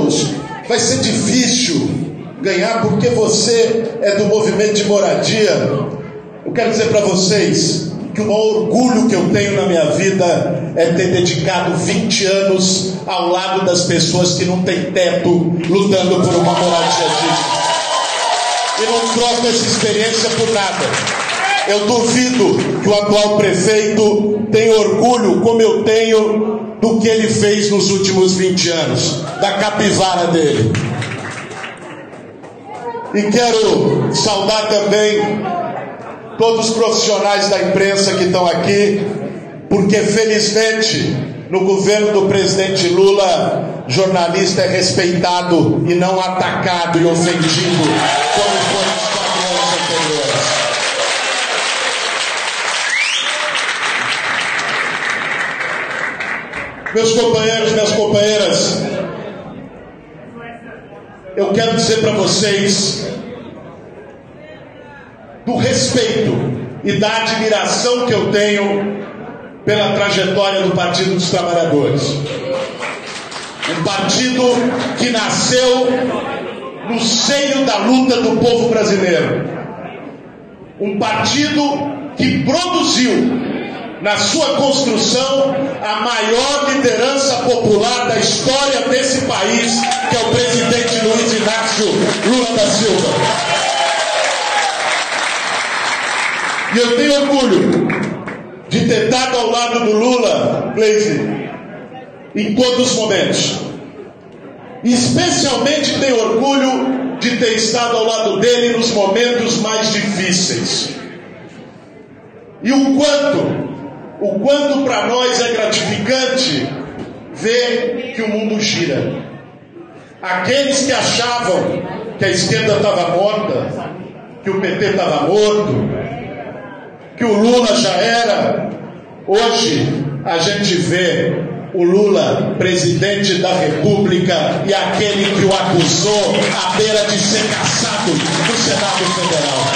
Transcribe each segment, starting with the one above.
anos vai ser difícil ganhar porque você é do movimento de moradia. Eu quero dizer para vocês que o maior orgulho que eu tenho na minha vida é ter dedicado 20 anos ao lado das pessoas que não têm teto, lutando por uma moradia digna. E não troco essa experiência por nada. Eu duvido que o atual prefeito tenha orgulho, como eu tenho, do que ele fez nos últimos 20 anos, da capivara dele. E quero saudar também todos os profissionais da imprensa que estão aqui, porque felizmente no governo do presidente Lula, jornalista é respeitado e não atacado e ofendido como foi nos 4 anos anteriores. Meus companheiros, minhas companheiras, eu quero dizer para vocês do respeito e da admiração que eu tenho pela trajetória do Partido dos Trabalhadores. Um partido que nasceu no seio da luta do povo brasileiro. Um partido que produziu na sua construção a maior liderança popular da história desse país, que é o presidente Luiz Inácio Lula da Silva. E eu tenho orgulho de ter estado ao lado do Lula, Gleisi, em todos os momentos. E especialmente tenho orgulho de ter estado ao lado dele nos momentos mais difíceis. E o quanto para nós é gratificante ver que o mundo gira. Aqueles que achavam que a esquerda estava morta, que o PT estava morto, que o Lula já era, hoje a gente vê o Lula, presidente da República, e aquele que o acusou à beira de ser caçado no Senado Federal.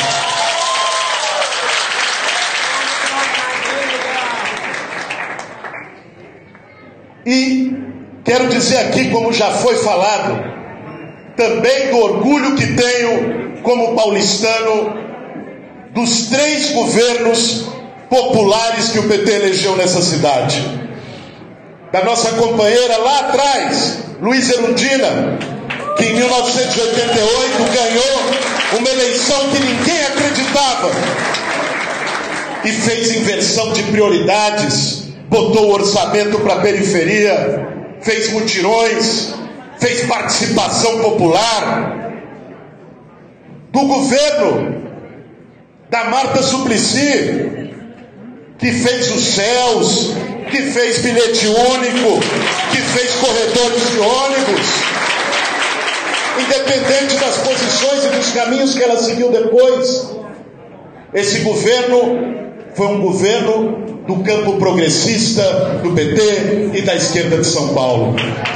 E quero dizer aqui, como já foi falado, também do orgulho que tenho como paulistano dos 3 governos populares que o PT elegeu nessa cidade. Da nossa companheira lá atrás, Luiza Erundina, que em 1988 ganhou uma eleição que ninguém acreditava e fez inversão de prioridades, botou o orçamento para a periferia, fez mutirões, fez participação popular. Do governo da Marta Suplicy, que fez os céus, que fez bilhete único, que fez corredores de ônibus, independente das posições e dos caminhos que ela seguiu depois. Esse governo foi um governo do campo progressista, do PT e da esquerda de São Paulo.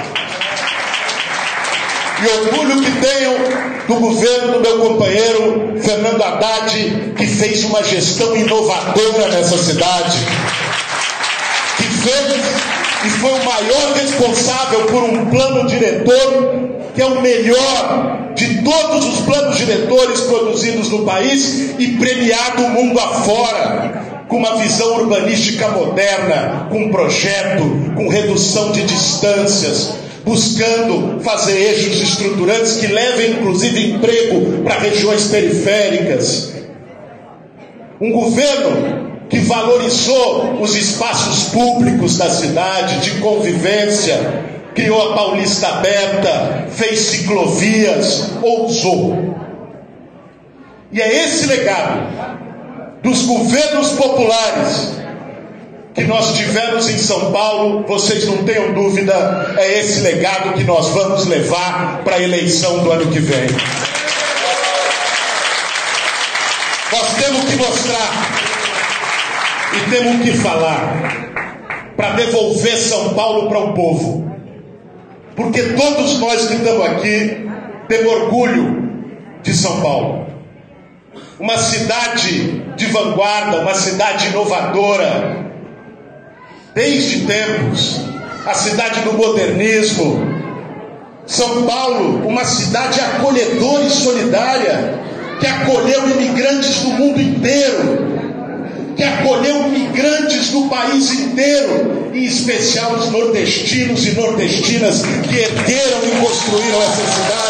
E orgulho que tenho do governo do meu companheiro Fernando Haddad, que fez uma gestão inovadora nessa cidade, que fez e foi o maior responsável por um plano diretor que é o melhor de todos os planos diretores produzidos no país e premiado o mundo afora, com uma visão urbanística moderna, com projeto, com redução de distâncias, buscando fazer eixos estruturantes que levem inclusive emprego para regiões periféricas. Um governo que valorizou os espaços públicos da cidade, de convivência, criou a Paulista Aberta, fez ciclovias, ousou. E é esse legado dos governos populares que nós tivemos em São Paulo, vocês não tenham dúvida, é esse legado que nós vamos levar para a eleição do ano que vem. Nós temos que mostrar e temos que falar para devolver São Paulo para o povo, porque todos nós que estamos aqui temos orgulho de São Paulo, uma cidade de vanguarda, uma cidade inovadora, desde tempos, a cidade do modernismo, São Paulo, uma cidade acolhedora e solidária, que acolheu imigrantes do mundo inteiro, que acolheu migrantes do país inteiro, em especial os nordestinos e nordestinas que ergueram e construíram essa cidade.